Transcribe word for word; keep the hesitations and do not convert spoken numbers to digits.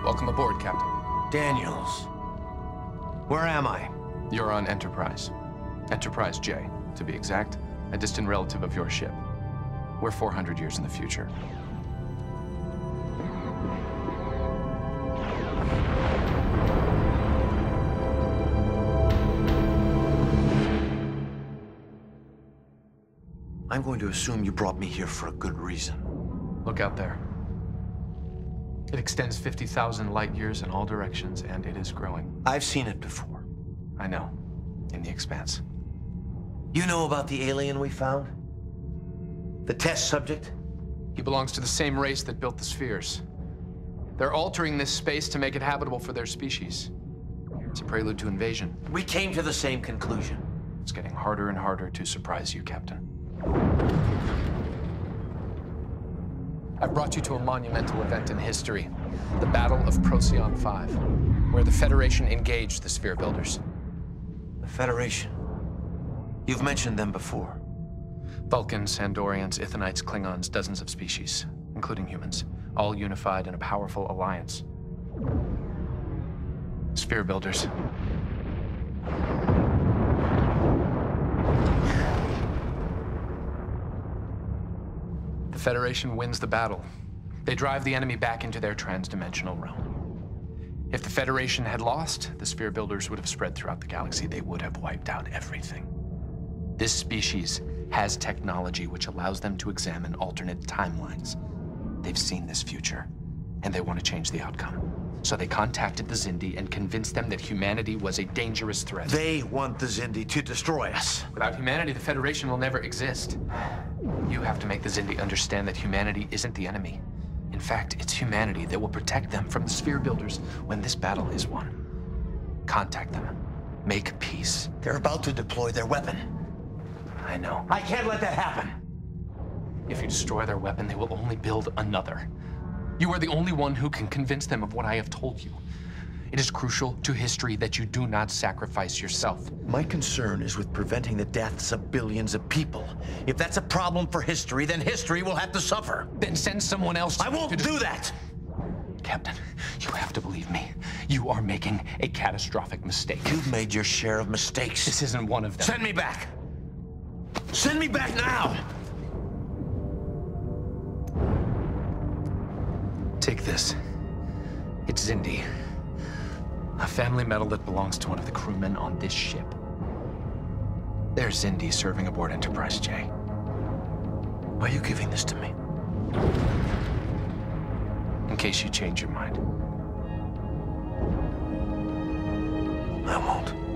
Welcome aboard, Captain. Daniels. Where am I? You're on Enterprise. Enterprise J, to be exact. A distant relative of your ship. We're four hundred years in the future. I'm going to assume you brought me here for a good reason. Look out there. It extends fifty thousand light years in all directions, and it is growing. I've seen it before. I know. In the Expanse. You know about the alien we found? The test subject? He belongs to the same race that built the spheres. They're altering this space to make it habitable for their species. It's a prelude to invasion. We came to the same conclusion. It's getting harder and harder to surprise you, Captain. I've brought you to a monumental event in history, the Battle of Procyon five, where the Federation engaged the Sphere Builders. The Federation? You've mentioned them before. Vulcans, Andorians, Ithanites, Klingons, dozens of species, including humans, all unified in a powerful alliance. Sphere Builders. The Federation wins the battle. They drive the enemy back into their transdimensional realm. If the Federation had lost, the Sphere Builders would have spread throughout the galaxy. They would have wiped out everything. This species has technology which allows them to examine alternate timelines. They've seen this future, and they want to change the outcome. So they contacted the Xindi and convinced them that humanity was a dangerous threat. They want the Xindi to destroy us. Without humanity, the Federation will never exist. You have to make the Xindi understand that humanity isn't the enemy. In fact, it's humanity that will protect them from the Sphere Builders when this battle is won. Contact them. Make peace. They're about to deploy their weapon. I know. I can't let that happen. If you destroy their weapon, they will only build another. You are the only one who can convince them of what I have told you. It is crucial to history that you do not sacrifice yourself. My concern is with preventing the deaths of billions of people. If that's a problem for history, then history will have to suffer. Then send someone else to I won't to do that! Captain, you have to believe me. You are making a catastrophic mistake. You've made your share of mistakes. This isn't one of them. Send me back! Send me back now! Take this. It's Xindi. A family medal that belongs to one of the crewmen on this ship. There's Xindi serving aboard Enterprise J. Why are you giving this to me? In case you change your mind. I won't.